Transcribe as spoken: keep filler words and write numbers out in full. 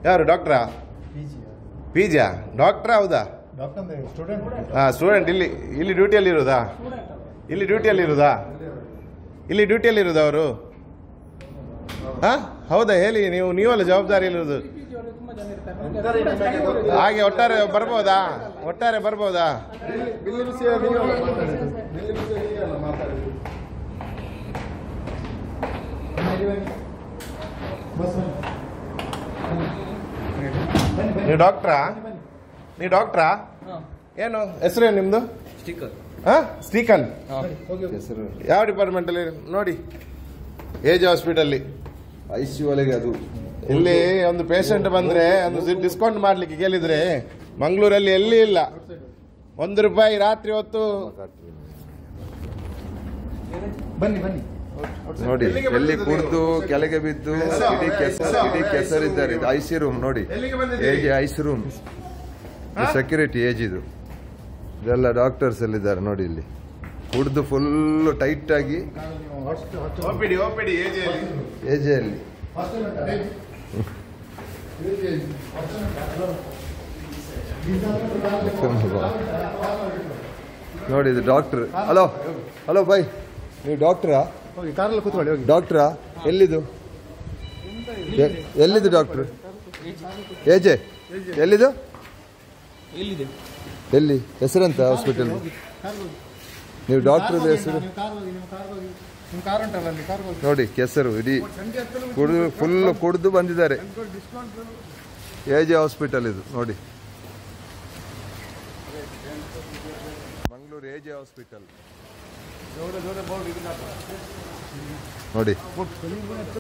ಯಾರು ಡಾಕ್ಟ್ರಾ? ಪಿ ಜಿಯಾ? ಡಾಕ್ಟ್ರಾ? ಹೌದಾ? ಹಾಂ, ಸ್ಟೂಡೆಂಟ್. ಇಲ್ಲಿ ಇಲ್ಲಿ ಡ್ಯೂಟಿಯಲ್ಲಿ ಇರೋದಾ? ಇಲ್ಲಿ ಡ್ಯೂಟಿಯಲ್ಲಿ ಇರೋದಾ? ಇಲ್ಲಿ ಡ್ಯೂಟಿಯಲ್ಲಿ ಇರೋದು ಅವರು? ಹಾಂ, ಹೌದಾ? ಹೇಳಿ, ನೀವು ನೀವಲ್ಲ ಜವಾಬ್ದಾರಿಯಲ್ಲಿರೋದು. ಹಾಗೆ ಒಟ್ಟಾರೆ ಬರ್ಬೋದಾ? ಒಟ್ಟಾರೆ ಬರ್ಬೋದಾ? ನೀವು ಡಾಕ್ಟ್ರಾ? ನೀವು ಡಾಕ್ಟ್ರಾ? ಏನು ಹೆಸರೇನು ನಿಮ್ದು? ಹಾಂ, ಶ್ರೀಕಾಂತ್. ಹೆಸರು ಯಾವ ಡಿಪಾರ್ಟ್ಮೆಂಟಲ್ಲಿ? ನೋಡಿ, ಏಜ್ ಹಾಸ್ಪಿಟಲ್ಲಿ ಐ ಸಿ ಯು ಒಳಗೆ. ಅದು ಇಲ್ಲಿ ಒಂದು ಪೇಷಂಟ್ ಬಂದ್ರೆ ಒಂದು ಡಿಸ್ಕೌಂಟ್ ಮಾಡ್ಲಿಕ್ಕೆ ಕೇಳಿದ್ರೆ ಮಂಗಳೂರಲ್ಲಿ ಎಲ್ಲಿ ಇಲ್ಲ. ಒಂದು ರೂಪಾಯಿ ರಾತ್ರಿ ಹೊತ್ತು. ಬನ್ನಿ ಬನ್ನಿ ನೋಡಿ, ಎಲ್ಲಿ ಕುಡಿದು ಕೆಳಗೆ ಬಿದ್ದು ಇಡೀ ಕೆಸರು ಇಡೀ ಕೆಸರಿದ್ದಾರೆ. ಇದು ಐ ಸಿ ರೂಮ್ ನೋಡಿ, ಏಜ್ ಐ ಸಿ ರೂಮ್. ಸೆಕ್ಯೂರಿಟಿ ಏಜ್ ಇದು. ಇದೆಲ್ಲ ಡಾಕ್ಟರ್ಸ್ ಎಲ್ಲಿದ್ದಾರೆ ನೋಡಿ. ಇಲ್ಲಿ ಕುಡಿದು ಫುಲ್ ಟೈಟ್ ಆಗಿ ಏಜೆಯಲ್ಲಿ ನೋಡಿ. ಇದು ಡಾಕ್ಟರ್. ಹಲೋ ಹಲೋ ಬೈ, ನೀವು ಡಾಕ್ಟ್ರಾ? ಡಾಕ್ಟ್ರಾ? ಎಲ್ಲಿದು ಎಲ್ಲಿದು ಡಾಕ್ಟ್ರು? ಏಜೆ ಎಲ್ಲಿದು? ಎಲ್ಲಿ ಹೆಸರಂತ ಹಾಸ್ಪಿಟಲ್? ನೀವು ಡಾಕ್ಟರ್ ಹೆಸರು ನೋಡಿ. ಕೆಸರು ಇಡೀ ಕುಡಿದು ಫುಲ್ ಕುಡಿದು ಬಂದಿದ್ದಾರೆ. ಏಜೆ ಹಾಸ್ಪಿಟಲ್ ಇದು ನೋಡಿ, ಮಂಗಳೂರು ಏಜೆ ಹಾಸ್ಪಿಟಲ್ ನೋಡಿ.